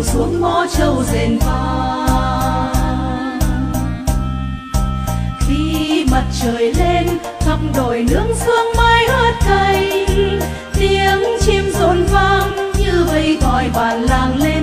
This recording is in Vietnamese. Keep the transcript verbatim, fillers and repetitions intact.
xuống mõ trâu rền vang. Khi mặt trời lên khắp đồi nương sương mai ướt cay, tiếng chim rộn vang như vây gọi bản làng lên.